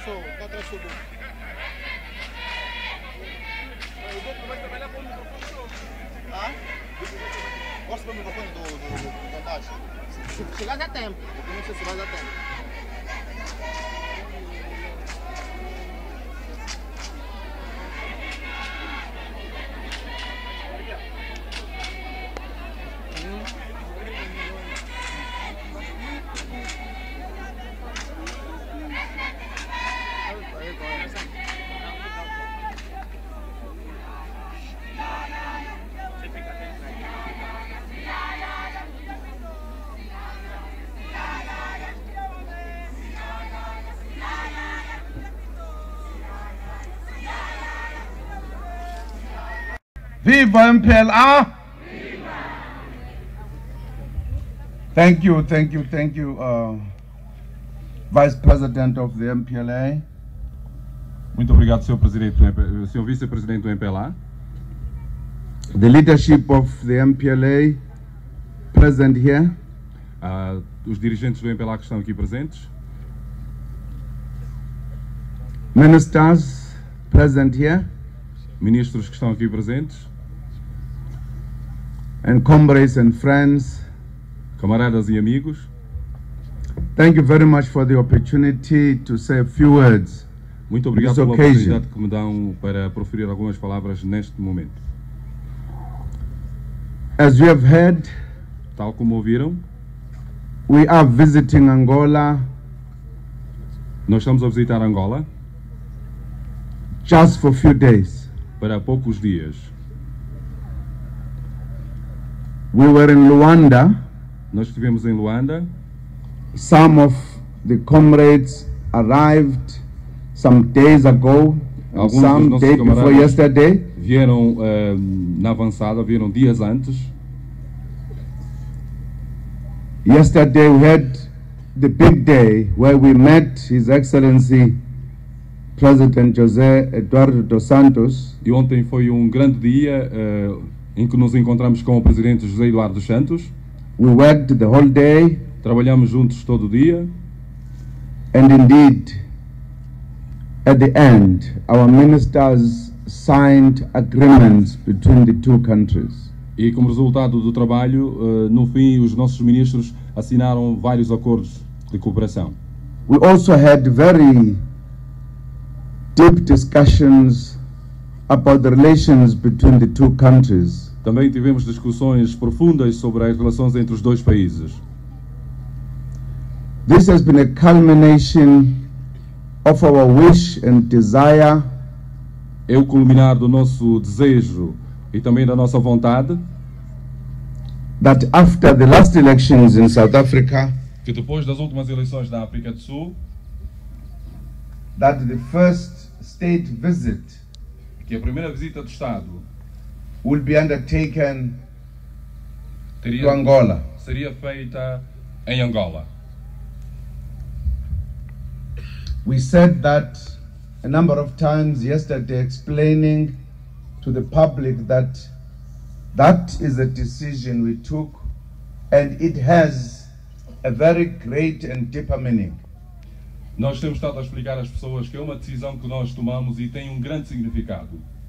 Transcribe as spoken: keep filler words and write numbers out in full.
só, está atrás do banco. O banco vai trabalhar com o microfone só. Ah? Gosto do microfone do, do, do, da baixa. Se chegar dá tempo, porque não sei se vai dar tempo. Viva M P L A! Viva! Thank you, thank you, thank you, uh, Vice President of the M P L A. Muito obrigado, senhor Presidente, senhor Vice-Presidente do M P L A. The leadership of the M P L A present here. Uh, os dirigentes do M P L A que estão aqui presentes. Ministers present here. Ministros que estão aqui presentes. And comrades and friends. Camaradas e amigos. Thank you very much for the opportunity to say a few words. Muito obrigado pela oportunidade que me dão para proferir algumas palavras neste momento. As you have heard, tal como ouviram, we are visiting Angola. Nós estamos a visitar Angola. Just for a few days. Para poucos dias. We were in Luanda. Nós estivemos em Luanda. Some of the comrades arrived some days ago, and some day before yesterday. Vieram uh, na avançada, vieram dias antes. Yesterday we had the big day where we met His Excellency President José Eduardo dos Santos. E ontem foi um grande dia uh, em que nos encontramos com o Presidente José Eduardo dos Santos. We worked the whole day. Trabalhamos juntos todo o dia. And indeed, at the end, our ministers signed agreements between the two countries. E como resultado do trabalho, uh, no fim, os nossos ministros assinaram vários acordos de cooperação. We also had very deep discussions about the relations between the two countries. Também tivemos discussões profundas sobre as relações entre os dois países. This has been a culmination of our wish and desire. É o culminar do nosso desejo e também da nossa vontade. That after the last elections in South Africa, que depois das últimas eleições da África do Sul, that the first state visit, que a primeira visita de Estado, will be undertaken teria, to Angola. Seria feita em Angola. We said that a number of times yesterday, explaining to the public that that is a decision we took and it has a very great and deeper meaning. Nós temos estado a explicar às pessoas que é uma decisão que nós tomamos e tem um grande significado.